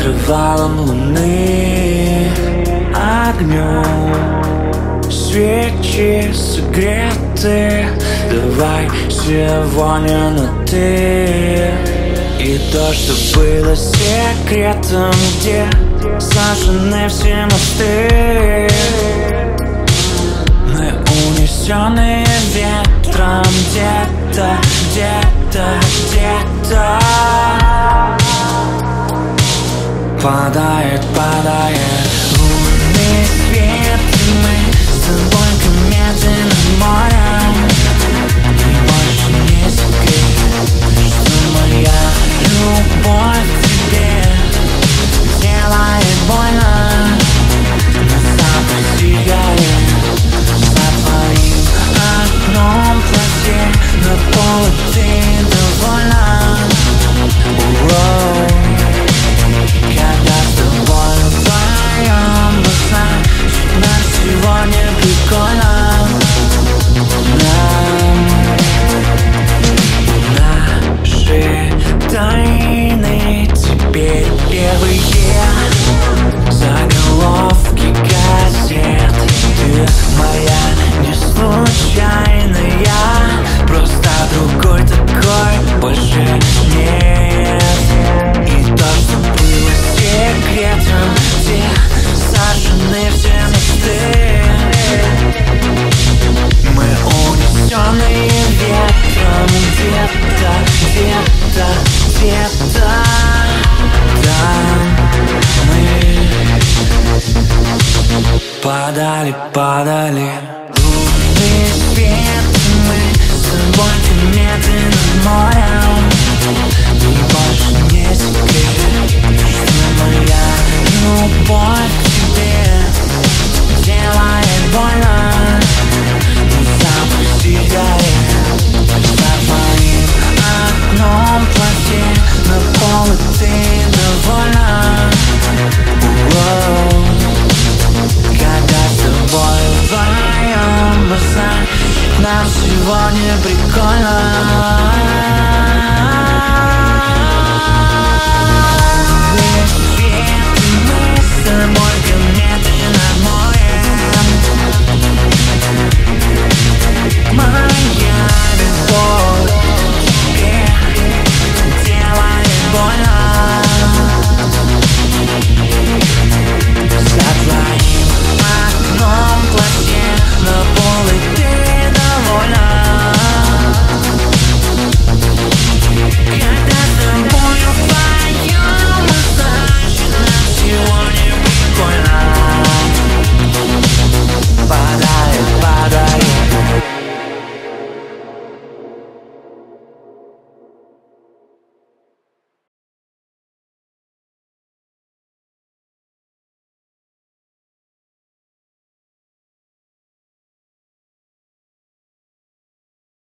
покрывалом луны, огнем. Свечи согреты, давай сегодня на ты. И то, что было секретом, где сожжены все мосты. Мы унесенные ветром где-то, где-то, где-то. Падает, падает лунный свет, и мы с тобой кометы над морем. И больше не секрет, что моя любовь к тебе делает больно. На запах сигарет, за твоим окном платье, на полу ты довольна. Когда с тобой вдвоем, значит нам сегодня прикольно. Наши тайны теперь первые заголовки газет. Ты моя не случайная, просто другой такой больше нет. И то, что было секретом, где сожжены все мосты. Мы унесенные ветром где-то, где-то, где-то. Там мы падали, падали. Лунный свет, мы с тобой кометы над морем. И больше не секрет,